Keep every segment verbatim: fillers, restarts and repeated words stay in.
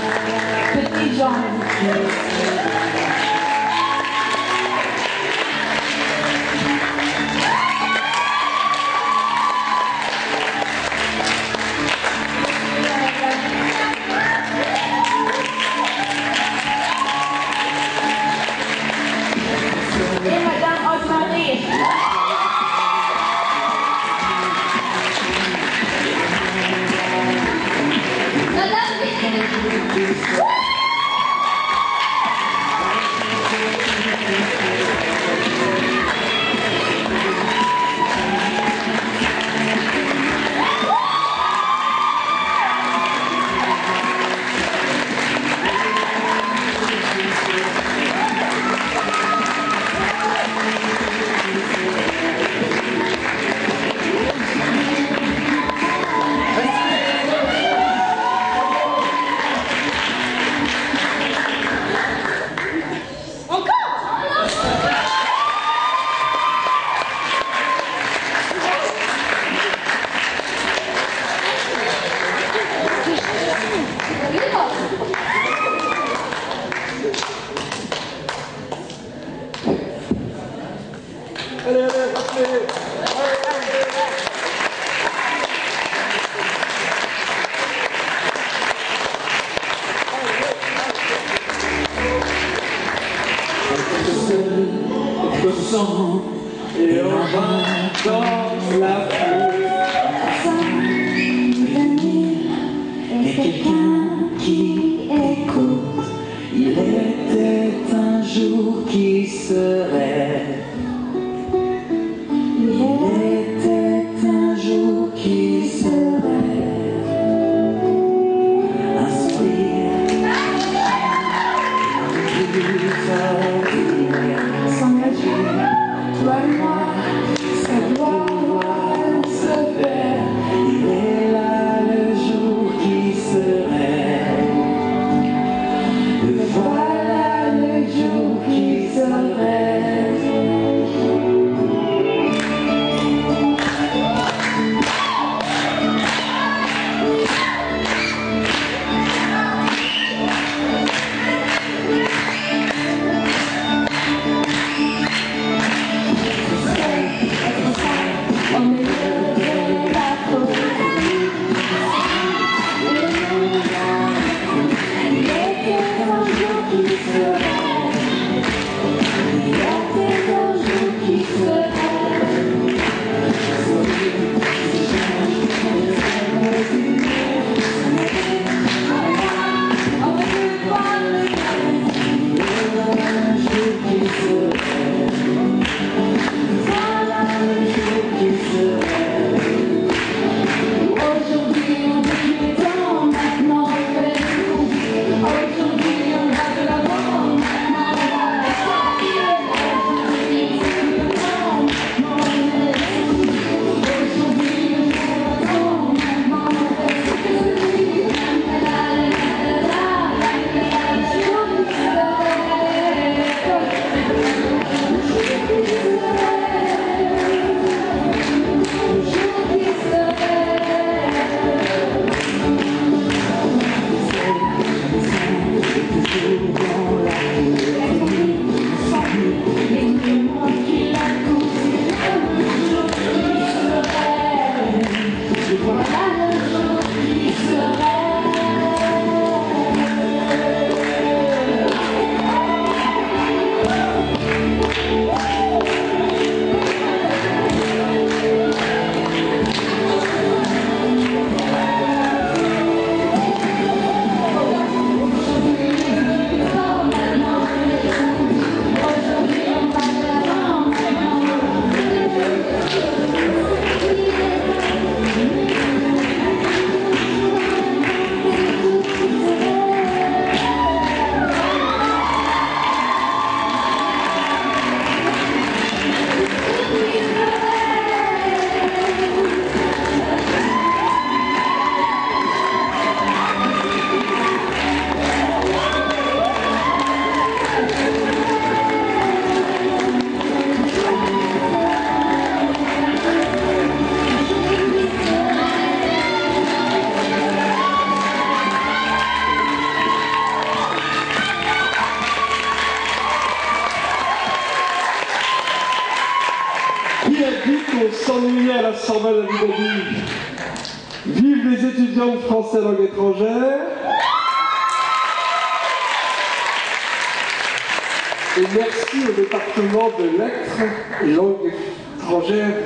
Petit Jean. Et Madame Osmarie. Allez, allez, rappelez. Notre sang et on va dans la foule. Et quelqu'un qui écoute. Il était un jour qui serait. Il était un jour qui serait. Inspire. S'engager, toi et moi, ça doit se faire. Il est là le jour qui serait. Voilà le jour qui serait. la Sorbonne à Abu Dhabi. Vive les étudiants de français langue étrangère. Et merci au département de lettres et langues étrangères.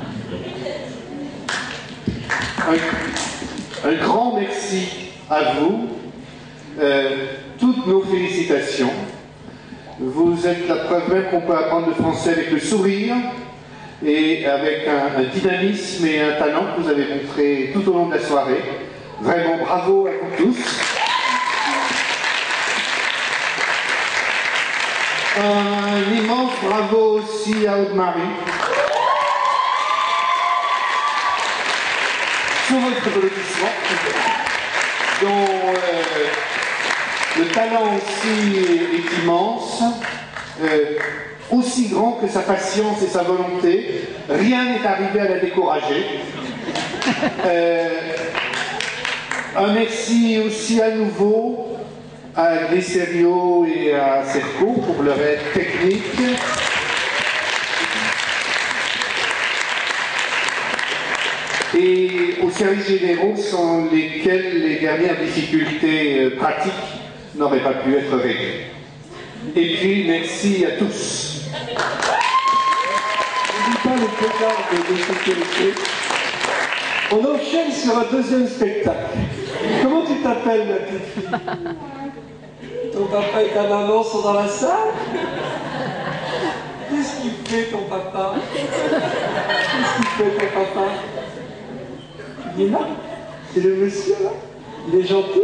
Un, un grand merci à vous. Euh, toutes nos félicitations. Vous êtes la preuve même qu'on peut apprendre le français avec le sourire et avec un, un dynamisme et un talent que vous avez montré tout au long de la soirée. Vraiment bravo à vous tous. Un immense bravo aussi à Aude-Marie sur votre applaudissement, dont euh, le talent aussi est immense, euh, aussi grand que sa patience et sa volonté. Rien n'est arrivé à la décourager. Euh, un merci aussi à nouveau à Glycerio et à Serco pour leur aide technique. Et aux services généraux sans lesquels les dernières difficultés pratiques n'auraient pas pu être réglées. Et puis, merci à tous. N'oublie pas le programme de sécurité. On enchaîne sur un deuxième spectacle. Comment tu t'appelles, ma petite fille? Ton papa et ta maman sont dans la salle? Qu'est-ce qu'il fait, ton papa? Qu'est-ce qu'il fait, ton papa? Il est là? C'est le monsieur, là? Il est gentil?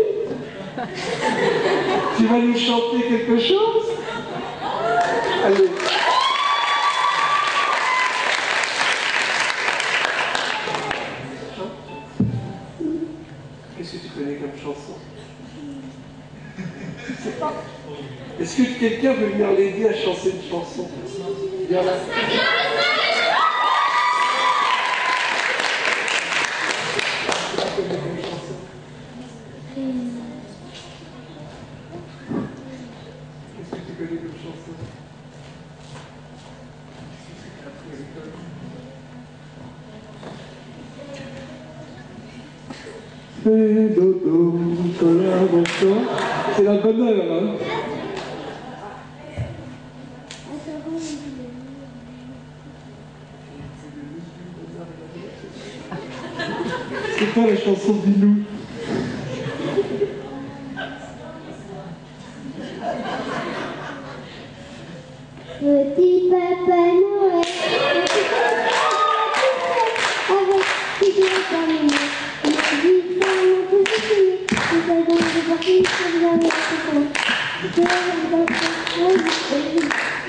Tu vas nous chanter quelque chose? Allez. Qu'est-ce que tu connais comme chanson? Je sais pas. Est-ce que quelqu'un veut venir l'aider à chanter une chanson? Viens là. Qu'est-ce que tu connais comme chanson? Fais dodo, collaboration. C'est la bonne heure, hein? C'est quoi la chanson de Bilou? Petit Papa Noël, avec qui doit terminer. Il a dit dans mon petit filet, nous allons devoir finir sur la mer. Je vais dans le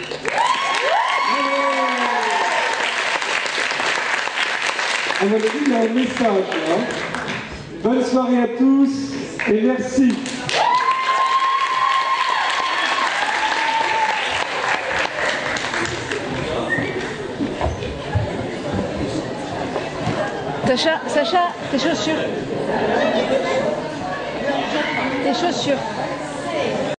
À mon avis, il y a un message, hein? Bonne soirée à tous et merci. Sacha, Sacha, tes chaussures. Tes chaussures.